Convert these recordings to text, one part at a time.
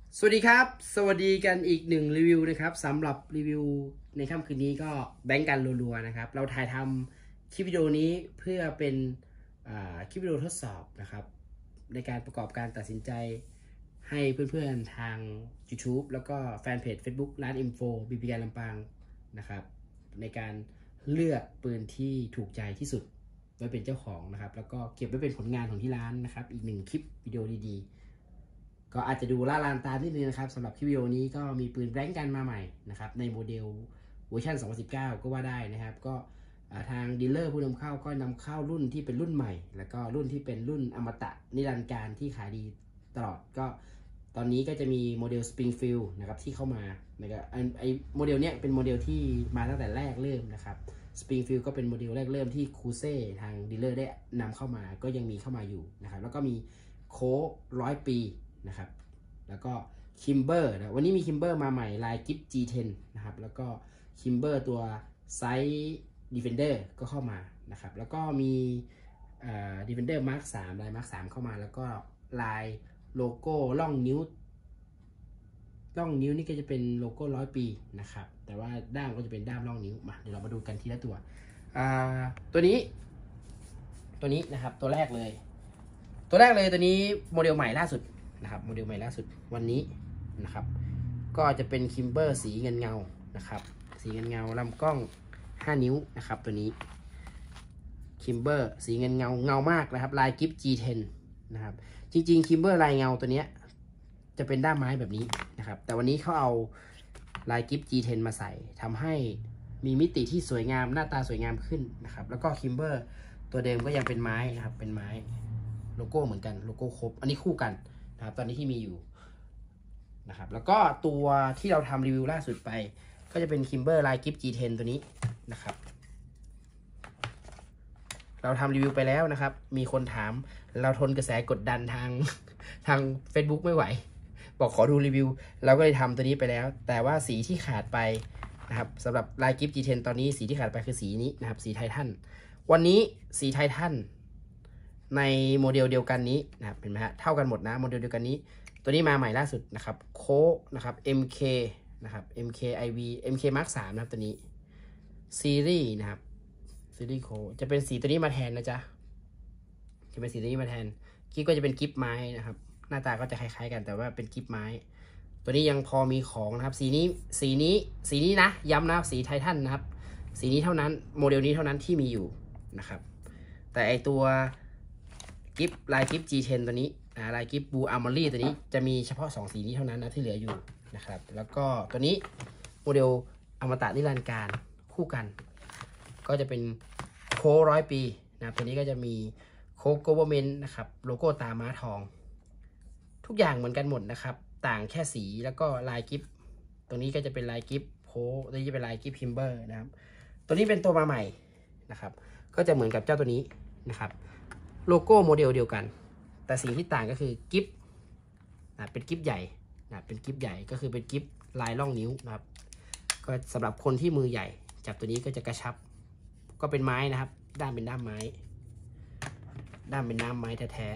สวัสดีครับสวัสดีกันอีกหนึ่งรีวิวนะครับสำหรับรีวิวในค่ำคืนนี้ก็แบงก์กันรัวๆนะครับเราถ่ายทำคลิปวิดีโอนี้เพื่อเป็นคลิปวิดีโอทดสอบนะครับในการประกอบการตัดสินใจให้เพื่อนๆทาง YouTube แล้วก็แฟนเพจ Facebook ร้าน Info บีบีการลำปางนะครับในการเลือกปืนที่ถูกใจที่สุดไว้เป็นเจ้าของนะครับแล้วก็เก็บไว้เป็นผลงานของที่ร้านนะครับอีกหนึ่งคลิปวิดีโอดีๆก็อาจจะดูล่าลานตานิดนึงนะครับสำหรับคลิปวิดีโอนี้ก็มีปืนแบงก์กันมาใหม่นะครับในโมเดลเวอร์ชัน2019ก็ว่าได้นะครับก็ทางดีลเลอร์ผู้นำเข้าก็นำเข้ารุ่นที่เป็นรุ่นใหม่แล้วก็รุ่นที่เป็นรุ่นอมตะนิรันดร์การที่ขายดีตลอดก็ตอนนี้ก็จะมีโมเดล Springfield นะครับที่เข้ามานะครับไอโมเดลเนี้ยเป็นโมเดลที่มาตั้งแต่แรกเริ่มนะครับ Springfield ก็เป็นโมเดลแรกเริ่มที่คูเซ่ทางดีลเลอร์ได้นำเข้ามาก็ยังมีเข้ามาอยู่นะครับแล้วก็มีโค้100 ปีนะครับแล้วก็คิมเบอร์นะวันนี้มีคิมเบอร์มาใหม่ลายกิฟ G10 นะครับแล้วก็คิมเบอร์ตัวไซส์ดีเฟนเดอร์ก็เข้ามานะครับแล้วก็มีดีเฟนเดอร์มาร์ค3ลายมาร์ค3เข้ามาแล้วก็ลายโลโก้ล่องนิ้วนี่ก็จะเป็นโลโก้100 ปีนะครับแต่ว่าด้ามก็จะเป็นด้ามล่องนิ้วมาเดี๋ยวเรามาดูกันทีละตัวตัวนี้นะครับตัวแรกเลยตัวนี้โมเดลใหม่ล่าสุดนะครับโมเดลใหม่ล่าสุดวันนี้นะครับก็จะเป็นคิมเบอร์สีเงินเงานะครับสีเงินเงาลำกล้อง5 นิ้วนะครับตัวนี้คิมเบอร์สีเงินเงามากนะครับลายกิฟ G10 นะครับจริงๆคิมเบอร์ลายเงาตัวนี้จะเป็นด้ามไม้แบบนี้นะครับแต่วันนี้เขาเอาลายกิฟ G10 มาใส่ทำให้มีมิติที่สวยงามหน้าตาสวยงามขึ้นนะครับแล้วก็คิมเบอร์ตัวเดิมก็ยังเป็นไม้นะครับเป็นไม้โลโก้เหมือนกันโลโก้ครบอันนี้คู่กันนะครับตอนนี้ที่มีอยู่นะครับแล้วก็ตัวที่เราทำรีวิวล่าสุดไปก็จะเป็นคิมเบอร์ลายกิฟ G10 ตัวนี้นะครับเราทำรีวิวไปแล้วนะครับมีคนถามเราทนกระแสกดดันทาง Facebook ไม่ไหวบอกขอดูรีวิวเราก็เลยทำตัวนี้ไปแล้วแต่ว่าสีที่ขาดไปนะครับสำหรับลายกิฟ G10 ตอนนี้สีที่ขาดไปคือสีนี้นะครับสีไททันวันนี้สีไททันในโมเดลเดียวกันนี้นะครับเห็นไหมฮะเท่ากันหมดนะโมเดลเดียวกันนี้ตัวนี้มาใหม่ล่าสุดนะครับโค้นะครับ MK นะครับ MKIV MK Mark 3นะครับตัวนี้ซีรีส์นะครับซีรีส์โค้จะเป็นสีตัวนี้มาแทนนะจ๊ะจะเป็นสีตัวนี้มาแทนกิ๊บก็จะเป็นกิ๊บไม้นะครับหน้าตาก็จะคล้ายๆกันแต่ว่าเป็นกิ๊บไม้ตัวนี้ยังพอมีของนะครับสีนี้นะย้ำนะสีไททันนะครับสีนี้เท่านั้นโมเดลนี้เท่านั้นที่มีอยู่นะครับแต่ไอตัวกิฟลายกิฟ G10 ตัวนี้ลายกิฟบูอาร์มอรี่ตัวนี้จะมีเฉพาะ2สีนี้เท่านั้นนะที่เหลืออยู่นะครับแล้วก็ตัวนี้โมเดลอมตะนิรันดร์การคู่กันก็จะเป็นโค้100 ปีนะครับตัวนี้ก็จะมีโค้กโกเวอร์เมนต์นะครับโลโก้ตาม้าทองทุกอย่างเหมือนกันหมดนะครับต่างแค่สีแล้วก็ลายกิฟตัวนี้ก็จะเป็นลายกิฟโค้ตัวนี้จะเป็นลายกิฟคิมเบอร์นะครับตัวนี้เป็นตัวมาใหม่นะครับก็จะเหมือนกับเจ้าตัวนี้นะครับโลโก้โมเดลเดียวกันแต่สิ่งที่ต่างก็คือกิฟเป็นกิฟใหญ่เป็นกิฟใหญ่ก็คือเป็นกิฟลายล่องนิ้วนะครับก็สำหรับคนที่มือใหญ่จับตัวนี้ก็จะกระชับก็เป็นไม้นะครับด้ามเป็นด้ามไม้แท้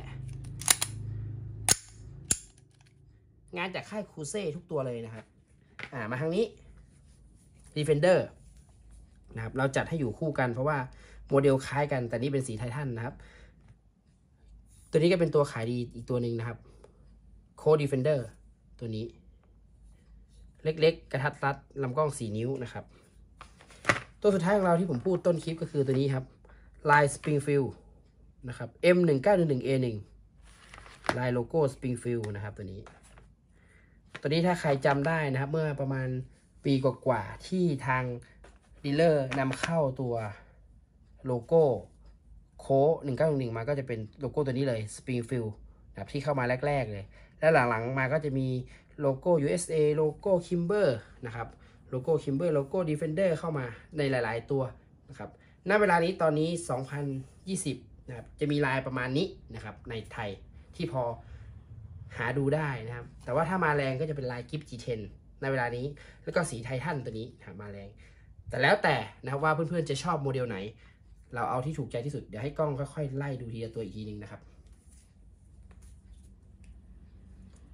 ๆงานจากค่ายคูเซ่ทุกตัวเลยนะครับมาทางนี้ Defender นะครับเราจัดให้อยู่คู่กันเพราะว่าโมเดลคล้ายกันแต่นี้เป็นสีไททันนะครับตัวนี้ก็เป็นตัวขายดีอีกตัวหนึ่งนะครับ Code Defender ตัวนี้เล็กๆกระทัดรัดลำกล้อง4 นิ้วนะครับตัวสุดท้ายของเราที่ผมพูดต้นคลิปก็คือตัวนี้ครับลาย Springfield นะครับ M1911A1 ลายโลโก้ Springfield นะครับตัวนี้ถ้าใครจำได้นะครับเมื่อประมาณปีกว่าๆที่ทางดีลเลอร์นำเข้าตัวโลโก้โค้1911มาก็จะเป็นโลโก้ตัวนี้เลย Springfield นะครับที่เข้ามาแรกๆเลยและหลังๆมาก็จะมีโลโก้ USA โลโก้ Kimber นะครับโลโก้ Kimber โลโก้ Defender เข้ามาในหลายๆตัวนะครับณเวลานี้ตอนนี้2020นะครับจะมีลายประมาณนี้นะครับในไทยที่พอหาดูได้นะครับแต่ว่าถ้ามาแรงก็จะเป็นลายกิฟ G10 ในเวลานี้แล้วก็สีไททันตัวนี้มาแรงแต่แล้วแต่นะครับว่าเพื่อนๆจะชอบโมเดลไหนเราเอาที่ถูกใจที่สุดเดี๋ยวให้กล้องค่อยๆไล่ดูทีละตัวอีกทีนึงนะครับ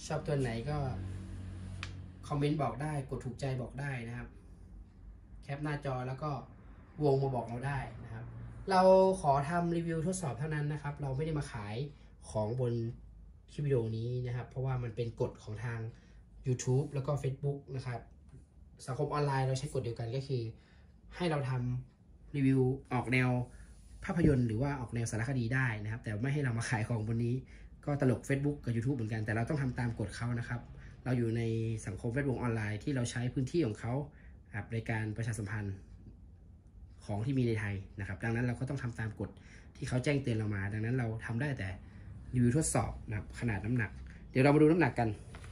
ชอบตัวไหนก็คอมเมนต์บอกได้กดถูกใจบอกได้นะครับแคปหน้าจอแล้วก็วงมาบอกเราได้นะครับเราขอทำรีวิวทดสอบเท่านั้นนะครับเราไม่ได้มาขายของบนคลิปวิดีโอนี้นะครับเพราะว่ามันเป็นกฎของทาง YouTube แล้วก็ Facebook นะครับสังคมออนไลน์เราใช้กฎเดียวกันก็คือให้เราทำรีวิวออกแนวภาพยนตร์หรือว่าออกแนวสารคดีได้นะครับแต่ไม่ให้เรามาขายของบนนี้ก็ตลก Facebook กับ YouTube เหมือนกันแต่เราต้องทำตามกฎเขานะครับเราอยู่ในสังคมแวดวงออนไลน์ที่เราใช้พื้นที่ของเขาครับในการประชาสัมพันธ์ของที่มีในไทยนะครับดังนั้นเราก็ต้องทำตามกฎที่เขาแจ้งเตือนเรามาดังนั้นเราทำได้แต่รีวิวทดสอบนะครับขนาดน้ำหนักเดี๋ยวเรามาดูน้ำหนักกัน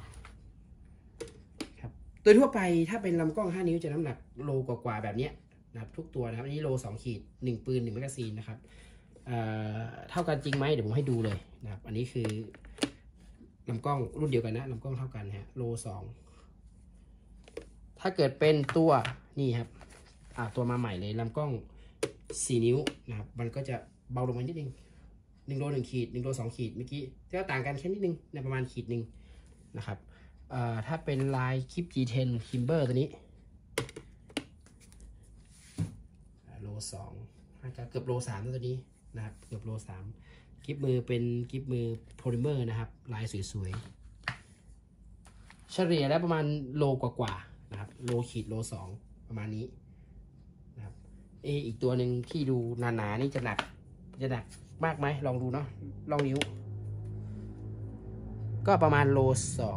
ครับโดยทั่วไปถ้าเป็นลำกล้อง5 นิ้วจะน้ำหนักโลกว่าแบบนี้นะครับทุกตัวนะครับอันนี้โล2 ขีด1 ปืน1 แมกกาซีนนะครับเท่ากันจริงไหมเดี๋ยวผมให้ดูเลยนะครับอันนี้คือลำกล้องรุ่นเดียวกันนะลำกล้องเท่ากันฮะโล2ถ้าเกิดเป็นตัวนี่ครับตัวมาใหม่เลยลำกล้อง4 นิ้วนะครับมันก็จะเบาลงมานิดนึง1 โล 1 ขีด1 โล 2 ขีดเมื่อกี้ก็ต่างกันแค่นิดนึงในประมาณขีดหนึ่งนะครับถ้าเป็นลายคลิป G10 Kimber ตัวนี้โล2อาจจะเกือบโล3ตัวนี้นะครับเกือบโล3กิฟมือเป็นกิฟมือโพลิเมอร์นะครับลายสวยๆเฉลี่ยแล้วประมาณโลกว่าๆนะครับโลขีดโล2ประมาณนี้นะครับอีกตัวหนึ่งที่ดูหนาๆนี่จะหนักมากไหมลองดูเนาะลองนิ้วก็ประมาณโล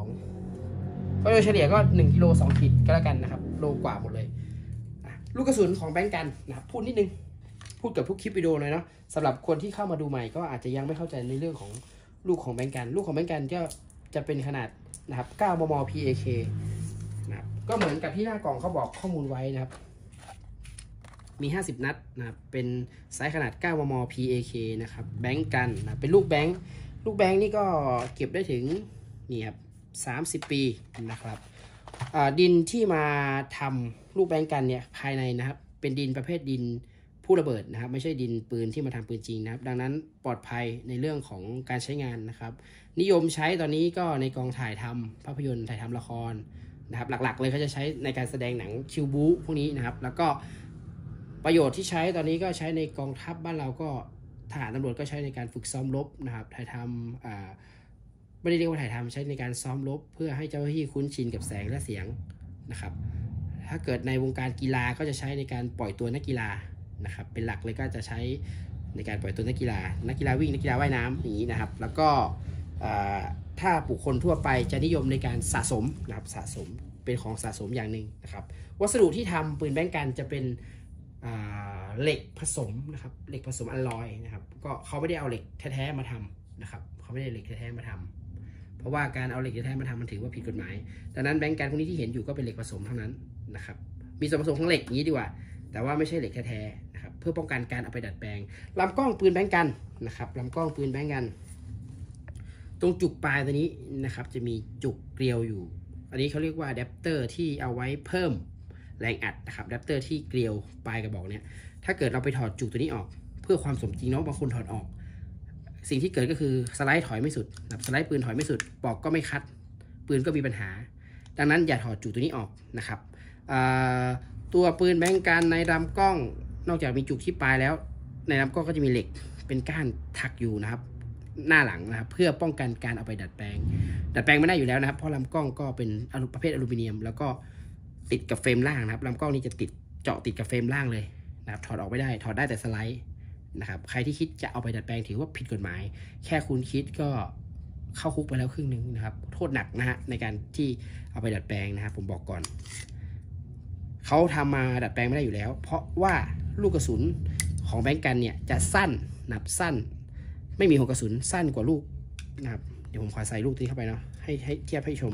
2ก็โดยเฉลี่ยก็1 กิโล 2 ขีดก็แล้วกันนะครับโลกว่าหมดเลยลูกกระสุนของแบงก์กันนะครับพูดนิดนึงพูดกับทุกคลิปวิดีโอเลยเนาะสำหรับคนที่เข้ามาดูใหม่ก็อาจจะยังไม่เข้าใจในเรื่องของลูกของแบงก์กันลูกของแบงก์กันก็จะเป็นขนาดนะครับ9 มม PAK นะครับก็เหมือนกับที่หน้ากล่องเขาบอกข้อมูลไว้นะครับมี50 นัดนะครับเป็นไซส์ขนาด9 มม PAK นะครับแบงก์กันนะเป็นลูกแบงก์นี่ก็เก็บได้ถึงนี่ครับ30 ปีนะครับดินที่มาทำลูกแบงก์กันเนี่ยภายในนะครับเป็นดินประเภทดินผู้ระเบิดนะครับไม่ใช่ดินปืนที่มาทำปืนจริงนะครับดังนั้นปลอดภัยในเรื่องของการใช้งานนะครับนิยมใช้ตอนนี้ก็ในกองถ่ายทำภาพยนตร์ถ่ายทำละครนะครับหลักๆเลยเขาจะใช้ในการแสดงหนังคิวบูพวกนี้นะครับแล้วก็ประโยชน์ที่ใช้ตอนนี้ก็ใช้ในกองทัพบ้านเราก็ทหารตำรวจก็ใช้ในการฝึกซ้อมรบนะครับถ่ายทำไม่ได้เรียกว่าถ่ายทำใช้ในการซ้อมรบเพื่อให้เจ้าหน้าที่คุ้นชินกับแสงและเสียงนะครับถ้าเกิดในวงการกีฬาก็จะใช้ในการปล่อยตัวนักกีฬานะครับเป็นหลักเลยก็จะใช้ในการปล่อยตัวนักกีฬาวิ่งนักกีฬาว่ายน้ำอย่างนี้นะครับแล้วก็ถ้าบุคคลทั่วไปจะนิยมในการสะสมนะครับสะสมเป็นของสะสมอย่างหนึ่งนะครับวัสดุที่ทำปืนแบงก์กันจะเป็นเหล็กผสมนะครับเหล็กผสมอลลอยนะครับก็เขาไม่ได้เอาเหล็กแท้ๆมาทำนะครับเขาไม่ได้เหล็กแท้ๆมาทำเพราะว่าการเอาเหล็กแท้ๆมาทำมันถือว่าผิดกฎหมายดังนั้นแบงก์กันพวกนี้ที่เห็นอยู่ก็เป็นเหล็กผสมเท่านั้นนะครับมีส่วนผสมของเหล็กอย่างนี้ดีกว่าแต่ว่าไม่ใช่เหล็กแท้ๆนะครับเพื่อป้องกันการเอาไปดัดแปลงลำกล้องปืนแบงก์กันนะครับลำกล้องปืนแบงก์กันตรงจุกปลายตัวนี้นะครับจะมีจุกเกลียวอยู่อันนี้เขาเรียกว่าอะแดปเตอร์ที่เอาไว้เพิ่มแรงอัดนะครับอะแดปเตอร์ที่เกลียวปลายกระบอกเนี่ยถ้าเกิดเราไปถอดจุกตัวนี้ออกเพื่อความสมจริงเนาะบางคนถอดออกสิ่งที่เกิดก็คือสไลด์ถอยไม่สุดนะครับสไลด์ปืนถอยไม่สุดปอกก็ไม่คัดปืนก็มีปัญหาดังนั้นอย่าถอดจุกตัวนี้ออกนะครับตัวปืนแบงก์กันในลำกล้องนอกจากมีจุกที่ปลายแล้วในลำกล้องก็จะมีเหล็กเป็นก้านถักอยู่นะครับหน้าหลังนะครับเพื่อป้องกันการเอาไปดัดแปลงไม่ได้อยู่แล้วนะครับเพราะลำกล้องก็เป็นประเภทอลูมิเนียมแล้วก็ติดกับเฟรมล่างนะครับลำกล้องนี้จะเจาะติดกับเฟรมล่างเลยนะครับถอดออกไม่ได้ถอดได้แต่สไลด์นะครับใครที่คิดจะเอาไปดัดแปลงถือว่าผิดกฎหมายแค่คุณคิดก็เข้าคุกไปแล้วครึ่งนึงนะครับโทษหนักนะฮะในการที่เอาไปดัดแปลงนะครับผมบอกก่อนเขาทำมาดัดแปลงไม่ได้อยู่แล้วเพราะว่าลูกกระสุนของแบงก์กันเนี่ยจะสั้นนับสั้นไม่มีหัวกระสุนสั้นกว่าลูกนะครับเดี๋ยวผมขอใส่ลูกนี้เข้าไปเนาะให้เทียบให้ชม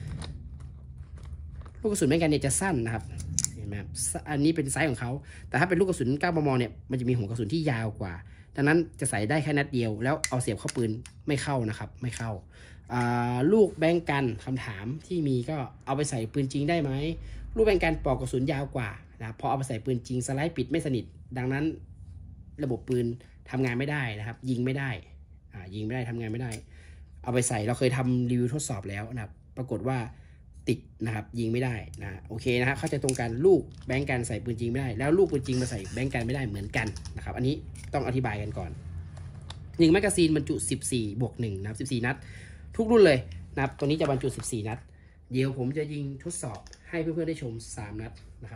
ลูกกระสุนแบงก์กันเนี่ยจะสั้นนะครับเห็นไหมครับอันนี้เป็นไซส์ของเขาแต่ถ้าเป็นลูกกระสุน9 มมเนี่ยมันจะมีหัวกระสุนที่ยาวกว่าดังนั้นจะใส่ได้แค่นัดเดียวแล้วเอาเสียบเข้าปืนไม่เข้านะครับไม่เข้าลูกแบงก์กันคำถามที่มีก็เอาไปใส่ปืนจริงได้ไหมลูกแบงก์กันปลอกกระสุนยาวกว่านะพอเอาไปใส่ปืนจริงสไลด์ปิดไม่สนิทดังนั้นระบบปืนทำงานไม่ได้นะครับยิงไม่ได้ทำงานไม่ได้เอาไปใส่เราเคยทำรีวิวทดสอบแล้วนะครับปรากฏว่าติดนะครับยิงไม่ได้นะโอเคนะครับเข้าใจตรงกันลูกแบงก์กันใส่ปืนจริงไม่ได้แล้วลูกปืนจริงมาใส่แบงก์กันไม่ได้เหมือนกันนะครับอันนี้ต้องอธิบายกันก่อน1แมกกาซีนบรรจุ14+1นะครับ14นัดทุกรุ่นเลยนะครับตัวนี้จะบรรจุ14นัดเดี๋ยวผมจะยิงทดสอบให้เพื่อนๆได้ชม3นัดนะครับ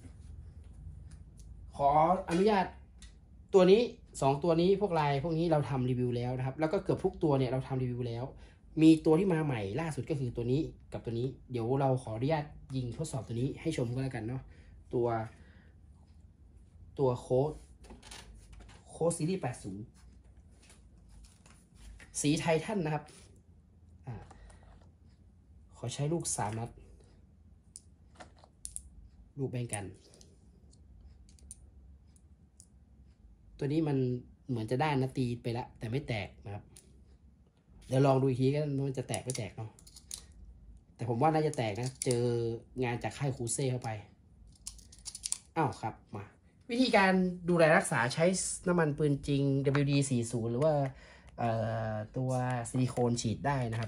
ขออนุญาตตัวนี้2ตัวนี้พวกลายพวกนี้เราทำรีวิวแล้วนะครับแล้วก็เกือบทุกตัวเนี่ยเราทำรีวิวแล้วมีตัวที่มาใหม่ล่าสุดก็คือตัวนี้กับตัวนี้เดี๋ยวเราขออนุญาตยิงทดสอบตัวนี้ให้ชมก็แล้วกันเนาะตัวโค้ดซีรีส์80สีไททันนะครับขอใช้ลูก3นัดลูกแบ่งกันตัวนี้มันเหมือนจะได้นะตีไปแล้วแต่ไม่แตกนะครับเดี๋ยวลองดูอีกทีก็มันจะแตกไม่แตกเนาะแต่ผมว่าน่าจะแตกนะเจองานจากค่ายคูเซ่เข้าไปอ้าวครับมาวิธีการดูแลรักษาใช้น้ำมันปืนจริง WD-40 หรือว่าตัวซิลิโคนฉีดได้นะครับ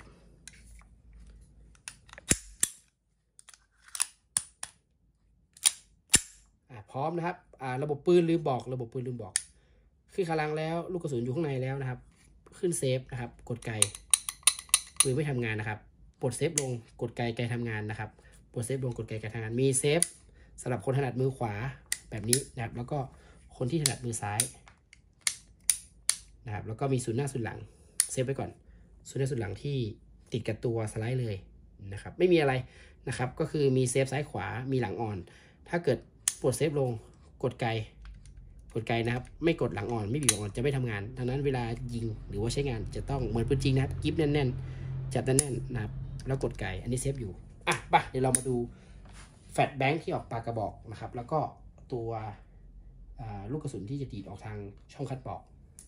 พร้อมนะครับระบบปืนลืมบอกขึ้นกำลังแล้วลูกกระสุนอยู่ข้างในแล้วนะครับขึ้นเซฟนะครับกดไกปืนไม่ทำงานนะครับปลดเซฟลงกดไกทำงานนะครับปลดเซฟลงกดไกทำงานมีเซฟสำหรับคนถนัดมือขวาแบบนี้นะครับแล้วก็คนที่ถนัดมือซ้ายนะครับแล้วก็มีศูนย์หน้าศูนย์หลังเซฟไว้ก่อนศูนย์หน้าศูนย์หลังที่ติดกับตัวสไลด์เลยนะครับไม่มีอะไรนะครับก็คือมีเซฟซ้ายขวามีหลังอ่อนถ้าเกิดปลดเซฟลงกดไกนะครับไม่กดหลังอ่อนไม่บีบอ่อนจะไม่ทำงานดังนั้นเวลายิงหรือว่าใช้งานจะต้องเหมือนปืนจริงนะครับกิ๊บแน่นๆจับแน่นๆนะครับแล้วกดไกอันนี้เซฟอยู่ป่ะเดี๋ยวเรามาดูแฟลชแบงค์ที่ออกปากกระบอกนะครับแล้วก็ตัวลูกกระสุนที่จะดีดออกทางช่องคัดปอก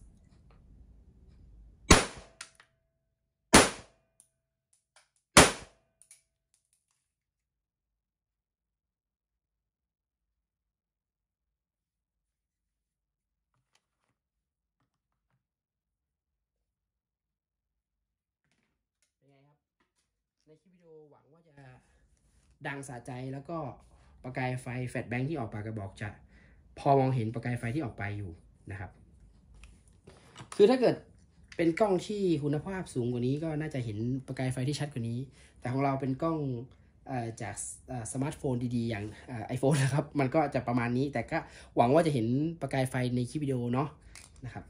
เป็นไงครับในคลิปวิดีโอหวังว่าจะดังสะใจแล้วก็ประกายไฟแฟลชแบงค์ที่ออกปากกระบอกจะพอมองเห็นประกายไฟที่ออกไปอยู่นะครับคือถ้าเกิดเป็นกล้องที่คุณภาพสูงกว่านี้ก็น่าจะเห็นประกายไฟที่ชัดกว่านี้แต่ของเราเป็นกล้องจากสมาร์ทโฟนดีๆอย่างiPhone นะครับมันก็จะประมาณนี้แต่ก็หวังว่าจะเห็นประกายไฟในคลิปวิดีโอเนาะนะครับ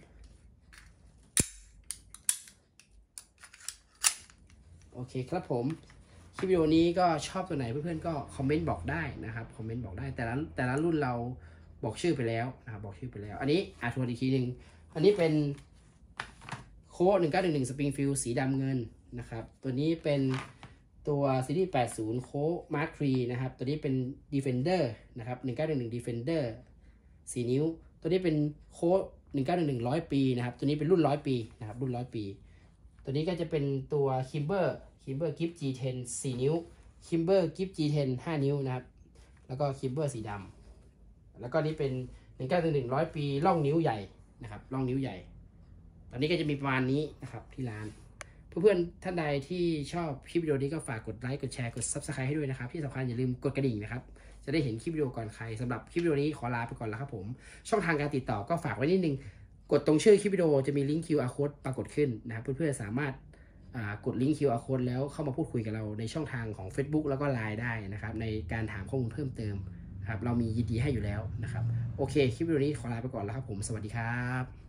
โอเคครับผมคลิปวิดีโอนี้ก็ชอบตัวไหนเพื่อนๆก็คอมเมนต์บอกได้นะครับคอมเมนต์บอกได้แต่ละรุ่นเราบอกชื่อไปแล้วนะครับบอกชื่อไปแล้วอันนี้ทวนอีกทีหนึ่งอันนี้เป็นโค้ด1911 Springfield สีดำเงินนะครับตัวนี้เป็นตัวซีรีส์80โค้ดมาร์ค3นะครับตัวนี้เป็น Defender นะครับ1911 Defender 4 นิ้วตัวนี้เป็นโค้ด1911 100 ปีนะครับตัวนี้เป็นรุ่น100 ปีนะครับรุ่น100 ปีตัวนี้ก็จะเป็นตัว Kimber Gift G10 4 นิ้ว Kimber Gift G10 5 นิ้วนะครับแล้วก็ Kimber สีดำแล้วก็นี้เป็น1911 100 ปีร่องนิ้วใหญ่นะครับร่องนิ้วใหญ่ตอนนี้ก็จะมีประมาณนี้นะครับที่ร้านเพื่อนๆท่านใดที่ชอบคลิปวิดีโอนี้ก็ฝากกดไลค์กดแชร์กด Subscribe ให้ด้วยนะครับที่สำคัญอย่าลืมกดกระดิ่งนะครับจะได้เห็นคลิปวิดีโอก่อนใครสำหรับคลิปวิดีโอนี้ขอลาไปก่อนแล้วครับผมช่องทางการติดต่อก็ฝากไว้นิดนึงกดตรงชื่อคลิปวิดีโอจะมีลิงก์ QR Code ปรากฏขึ้นนะครับเพื่อนๆสามารถกดลิงก์ QR Code แล้วเข้ามาพูดคุยกับเราในช่องทางของ Facebook แล้วก็ LINE ได้นะครับในการถามข้อมูลเพิ่มเติมครับเรามียินดีให้อยู่แล้วนะครับโอเคคลิปวิดีโอนี้ขอลาไปก่อนแล้วครับผมสวัสดีครับ